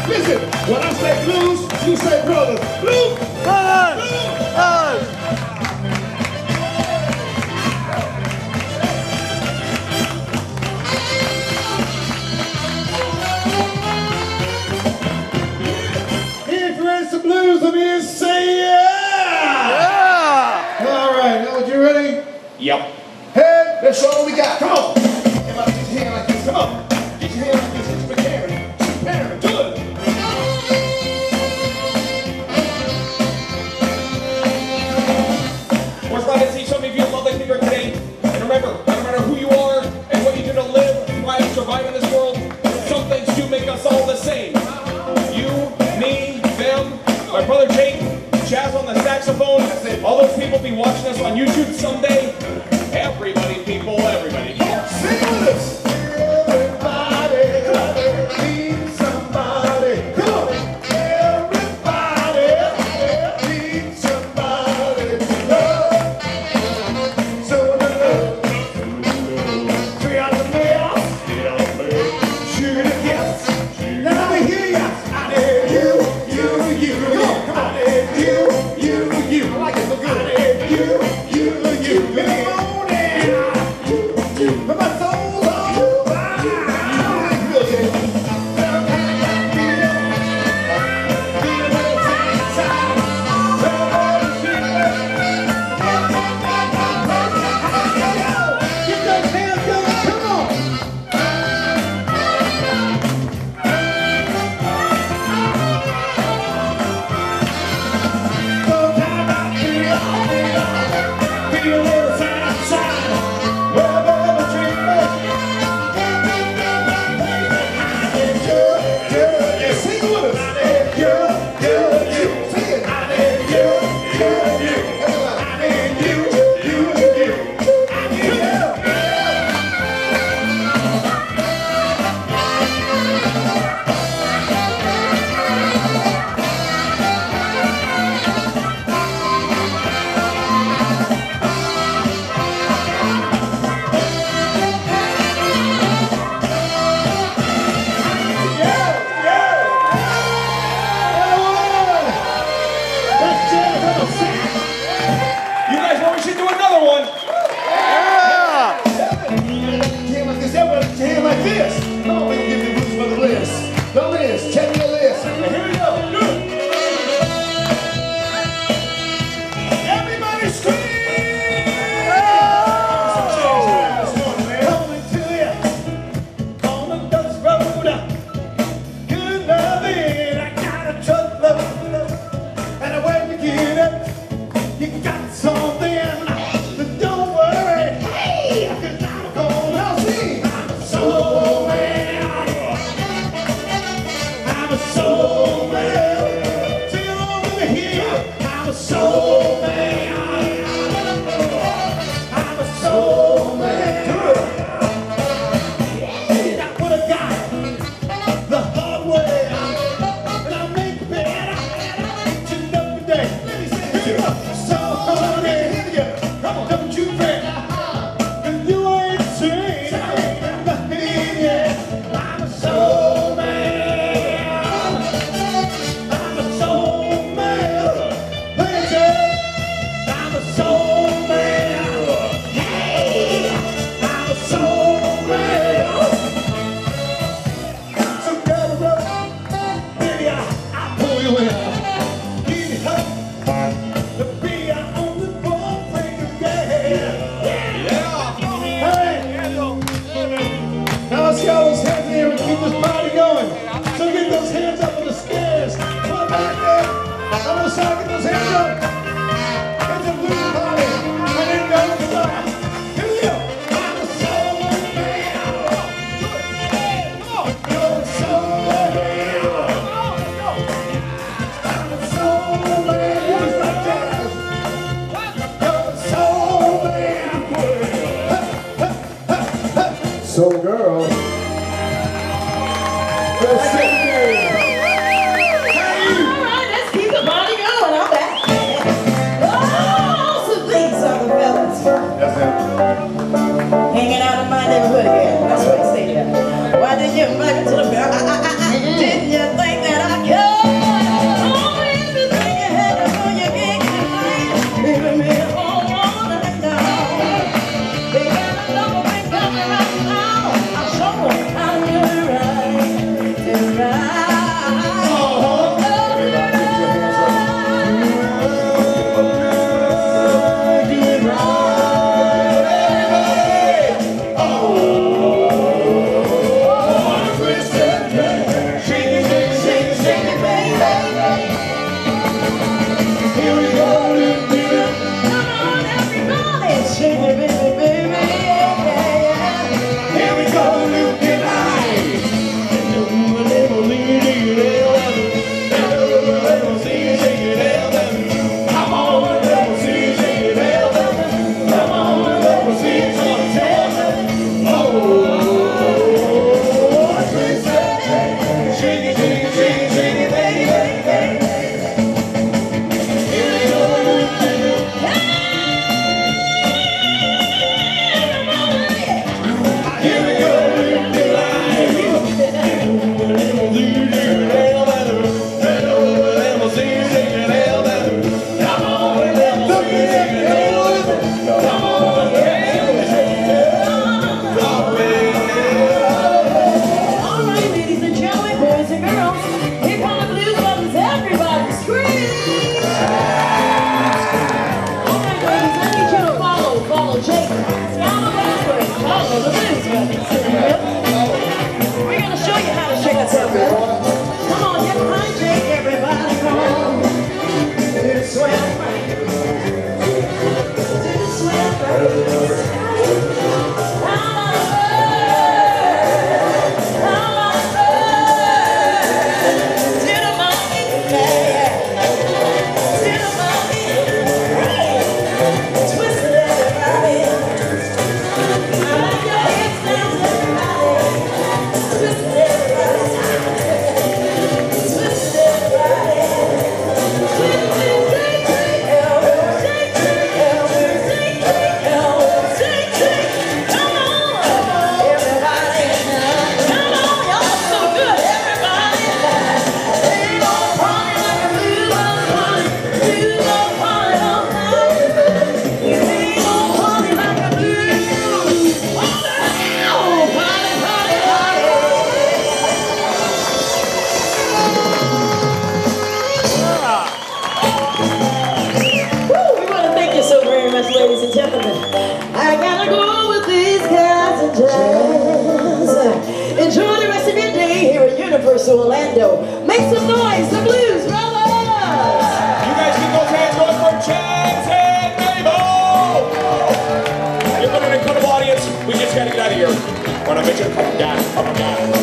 Listen, when I say blues, you say brothers. Blues! Brothers! Brothers! If you're ready for some blues, let me say yeah! Yeah! All right, now you ready? Yep. Hey, let's show what we got. Come on. Everybody get your hand like this. Come on. Get your hand like this. Hit you with Karen. Karen, do it. We're glad to see so many of you love like here today. And remember, no matter who you are and what you do to live, thrive, and survive in this world, some things do make us all the same. You, me, them, my brother Jake, Chaz on the saxophone, all those people be watching us on YouTube someday. Everybody, people, everybody. Come on. Sing with us. Everybody needs somebody. Come on. Everybody needs somebody to love. So to love. Three out of the mail. Sugar to kiss. Now let me hear ya. I need you. Come on. I need you. I like it so good. I need you. In the morning. But my soul's on fire. Get those hands going, come on. Sometimes I feel a little sad. Well, baby, treat me. Yeah, sing with us. I need you. Sing it. I need you. Everybody. I need you. I need you. You guys know we should do another one. Yeah! Hand like this, everybody put your hand like this. Come on, baby, give me blues for the list. The list, check the list. And here we go. Do it. Everybody scream! Coming to you on the dust road. Good loving, I got a truck load. And when you get up, you got something. But don't worry, hey, 'cause I'm gonna sing. I'm a soul man. I'm a soul man. Sing along with me here. I'm a soul man. I'm a soul man. That's what I got the hard way. And I make better each and every day. Here we go. So honey, here we go. Come on, don't you fret. 'Cause you ain't seen nothing yet. I'm a soul man. I'm a soul man. Listen, I'm a soul man. Hey, I'm a soul man. So get up, baby, I'll pull you in. Give me hope. The beat on the ball, bring it down. Hey, now let's get all those hands in here and keep this party going. So get those hands up on the stairs. Come on back there. On the side, get those hands up. It's a blues party. I didn't know it was on. Here we go. I'm a soul man. You're a soul man. I'm a soul man. Just like that. You're a soul man. Soul girl. Let's sing. All right, let's keep the party going. I'm back. Oh, some things, other fellas. That's it. Hanging out in my neighborhood again. That's what he said. Why did you invite me to the bell? Didn't you think that ladies and gentlemen. I gotta go with these guys and jazz. Enjoy the rest of your day here at Universal Orlando. Make some noise, the Blues Brothers! You guys keep those hands going for Chance and Mabel! You've been an incredible audience. We just gotta get out of here. Wanna mention? Come on, guys.